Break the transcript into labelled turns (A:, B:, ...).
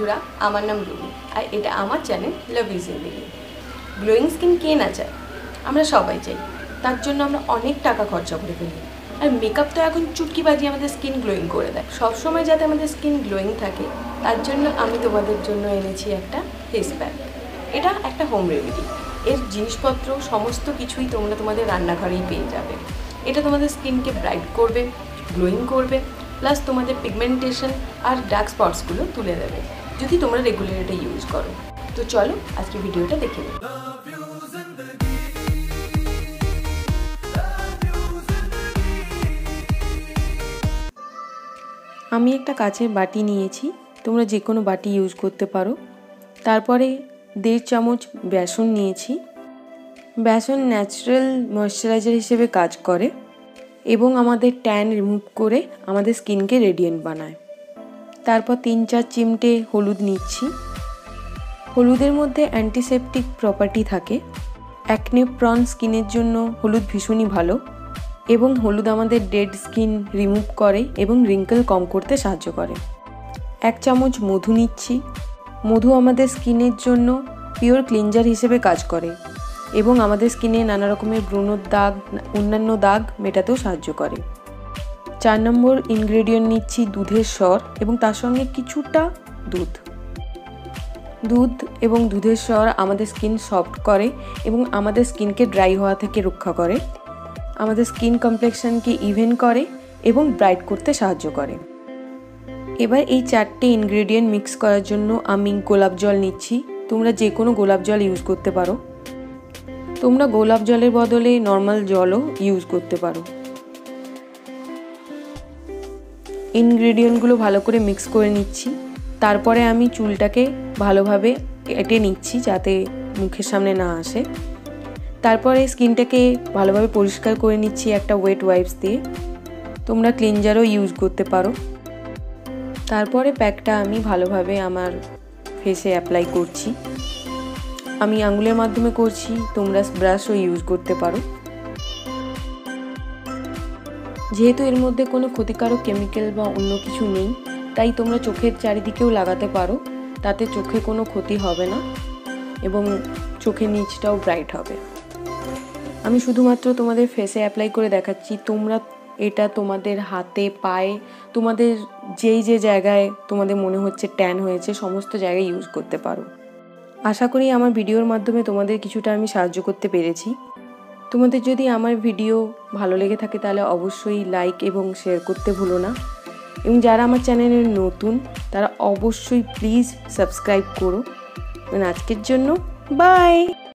A: বন্ধুরা, আমার নাম রুমি আর এটা আমার চ্যানেল লাভ ইজ জিন্দেগি। গ্লোয়িং স্কিন কে না চায়? আমরা সবাই চাই। তার জন্য আমরা অনেক টাকা খরচা করে ফেলি। আর মেকআপ তো এখন চুটকিবাজি আমাদের স্কিন গ্লোয়িং করে দেয়। সবসময় যাতে আমাদের স্কিন গ্লোয়িং থাকে তার জন্য আমি তোমাদের জন্য এনেছি একটা ফেস প্যাক। এটা একটা হোম রেমেডি। এর জিনিসপত্র সমস্ত কিছুই তোমরা তোমাদের রান্নাঘরেই পেয়ে যাবে। এটা তোমাদের স্কিনকে ব্রাইট করবে, গ্লোয়িং করবে, প্লাস তোমাদের পিগমেন্টেশন আর ডার্ক স্পটসগুলো তুলে দেবে যদি তোমরা রেগুলার এটা ইউজ করো। তো চলো আজকে ভিডিওটা দেখে নিই। আমি একটা কাচের বাটি নিয়েছি, তোমরা যে কোনো বাটি ইউজ করতে পারো। তারপরে 1.5 চামচ বেসন নিয়েছি। বেসন ন্যাচারাল ময়শ্চারাইজার হিসেবে কাজ করে এবং আমাদের ট্যান রিমুভ করে আমাদের স্কিনকে রেডিয়েন্ট বানায়। তারপর 3-4 চিমটে হলুদ নিচ্ছি। হলুদের মধ্যে অ্যান্টিসেপটিক প্রপার্টি থাকে। অ্যাকনে প্রন স্কিনের জন্য হলুদ ভীষণই ভালো এবং হলুদ আমাদের ডেড স্কিন রিমুভ করে এবং রিঙ্কেল কম করতে সাহায্য করে। 1 চামচ মধু নিচ্ছি। মধু আমাদের স্কিনের জন্য পিওর ক্লিনজার হিসেবে কাজ করে এবং আমাদের স্কিনে নানা রকমের ব্রণর দাগ, অন্যান্য দাগ মেটাতেও সাহায্য করে। 4 নম্বর ইনগ্রেডিয়েন্ট নিচ্ছি দুধের স্বর এবং তার সঙ্গে কিছুটা দুধ এবং দুধের স্বর আমাদের স্কিন সফট করে এবং আমাদের স্কিনকে ড্রাই হওয়া থেকে রক্ষা করে, আমাদের স্কিন কমপ্লেক্সনকে ইভেন করে এবং ব্রাইট করতে সাহায্য করে। এবার এই 4টে ইনগ্রেডিয়েন্ট মিক্স করার জন্য আমি গোলাপ জল নিচ্ছি। তোমরা যে কোনো গোলাপ জল ইউজ করতে পারো। তোমরা গোলাপ জলের বদলে নর্মাল জলও ইউজ করতে পারো। ইনগ্রেডিয়েন্টগুলো ভালো করে মিক্স করে নিচ্ছি। তারপরে আমি চুলটাকে ভালোভাবে কেটে নিচ্ছি যাতে মুখের সামনে না আসে। তারপরে স্কিনটাকে ভালোভাবে পরিষ্কার করে নিচ্ছি একটা ওয়েট ওয়াইপস দিয়ে। তোমরা ক্লিনজারও ইউজ করতে পারো। তারপরে প্যাকটা আমি ভালোভাবে আমার ফেসে অ্যাপ্লাই করছি। আমি আঙুলের মাধ্যমে করছি, তোমরা ব্রাশও ইউজ করতে পারো। যেহেতু এর মধ্যে কোনো ক্ষতিকারক কেমিক্যাল বা অন্য কিছু নেই, তাই তোমরা চোখের চারিদিকেও লাগাতে পারো। তাতে চোখে কোনো ক্ষতি হবে না এবং চোখের নিচটাও ব্রাইট হবে। আমি শুধুমাত্র তোমাদের ফেসে অ্যাপ্লাই করে দেখাচ্ছি। তোমরা এটা তোমাদের হাতে, পায়ে, তোমাদের যে জায়গায় তোমাদের মনে হচ্ছে ট্যান হয়েছে সমস্ত জায়গায় ইউজ করতে পারো। আশা করি আমার ভিডিওর মাধ্যমে তোমাদের কিছুটা আমি সাহায্য করতে পেরেছি। তোমাদের যদি আমার ভিডিও ভালো লেগে থাকে তাহলে অবশ্যই লাইক এবং শেয়ার করতে ভুলো না এবং যারা আমার চ্যানেলে নতুন তারা অবশ্যই প্লিজ সাবস্ক্রাইব করো। আজকের জন্য বাই।